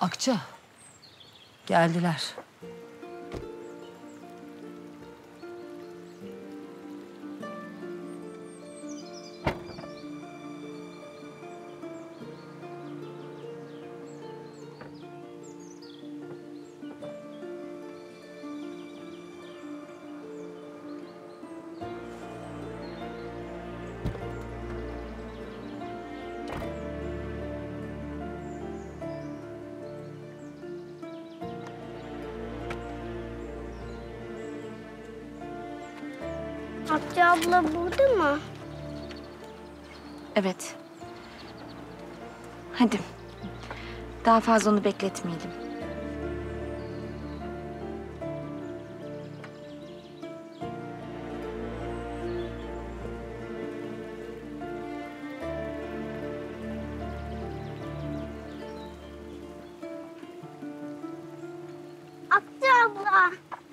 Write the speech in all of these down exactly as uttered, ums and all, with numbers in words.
Akça. Geldiler. Akça abla burada mı? Evet. Hadi. Daha fazla onu bekletmeyelim. Akça abla.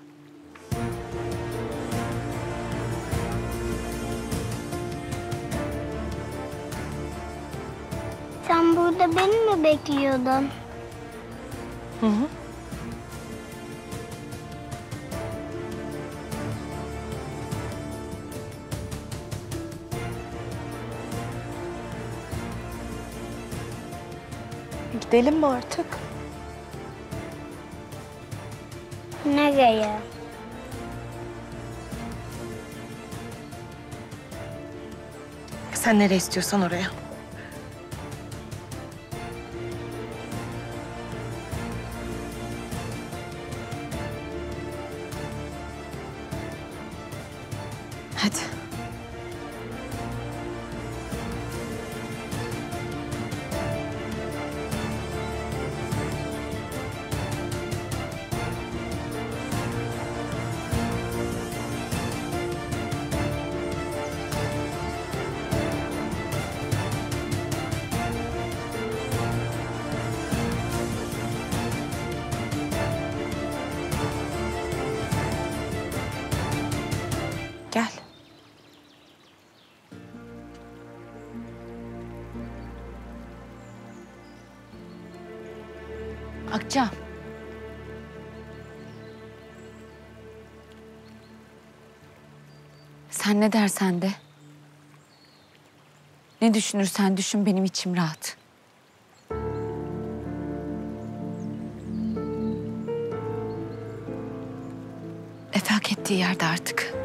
Sen burada beni mi bekliyordun? Hı hı. Gidelim mi artık? Nereye? Sen nereye istiyorsan oraya. Hadi. Gel. Akça. Sen ne dersen de. Ne düşünürsen düşün, benim içim rahat. Efe hak ettiği yerde artık.